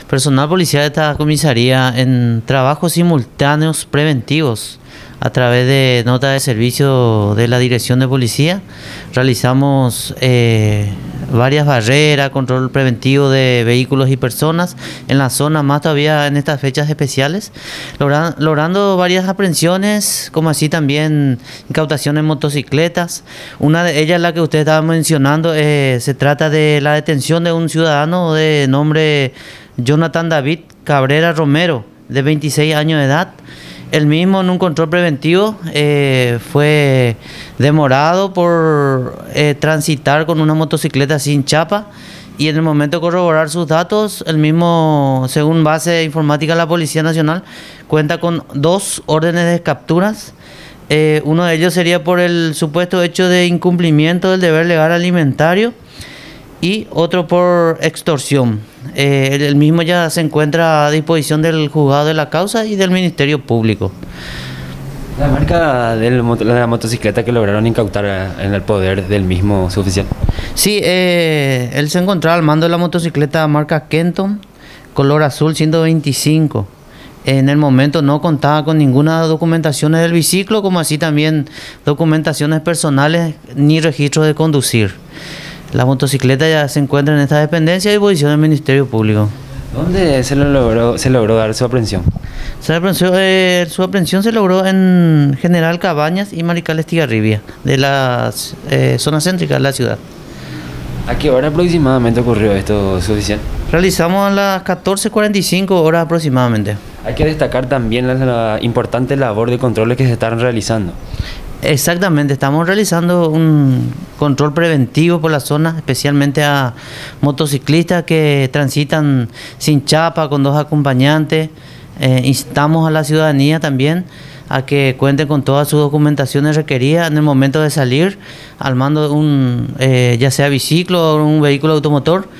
Personal policial de esta comisaría en trabajos simultáneos preventivos a través de nota de servicio de la Dirección de Policía. Realizamos varias barreras, control preventivo de vehículos y personas en la zona, más todavía en estas fechas especiales, logrando varias aprehensiones, como así también incautaciones en motocicletas. Una de ellas, la que usted estaba mencionando, se trata de la detención de un ciudadano de nombre Jonathan David Cabrera Romero, de 26 años de edad. El mismo, en un control preventivo, fue demorado por transitar con una motocicleta sin chapa, y en el momento de corroborar sus datos, el mismo, según base informática de la Policía Nacional, cuenta con 2 órdenes de capturas. Uno de ellos sería por el supuesto hecho de incumplimiento del deber legal alimentario y otro por extorsión. El mismo ya se encuentra a disposición del juzgado de la causa y del Ministerio Público. La marca de la motocicleta que lograron incautar en el poder del mismo su oficial. Sí, él se encontraba al mando de la motocicleta marca Kenton, color azul 125. En el momento no contaba con ninguna documentación del biciclo, como así también documentaciones personales ni registro de conducir. La motocicleta ya se encuentra en esta dependencia a disposición del Ministerio Público. ¿Dónde se logró dar su aprehensión? Su aprehensión se logró en General Cabañas y Mariscal Estigarribia, de la zona céntrica de la ciudad. ¿A qué hora aproximadamente ocurrió esto, su oficial? Realizamos a las 14:45 horas aproximadamente. Hay que destacar también la importante labor de controles que se están realizando. Exactamente, estamos realizando un control preventivo por la zona, especialmente a motociclistas que transitan sin chapa, con 2 acompañantes. Instamos a la ciudadanía también a que cuente con todas sus documentaciones requeridas en el momento de salir al mando de un ya sea biciclo o un vehículo automotor,